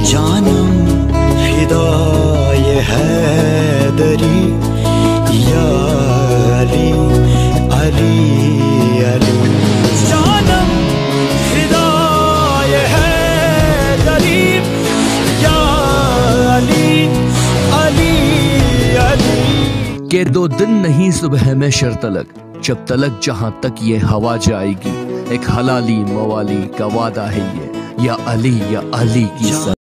जानम फिदाए हैदरी या अली अली अली। जानम फिदाए हैदरी या अली अली अली। के 2 दिन नहीं सुबह में शर तलक, जब तलक जहां तक ये हवा जाएगी। एक हलाली मवाली का वादा है ये, या अली की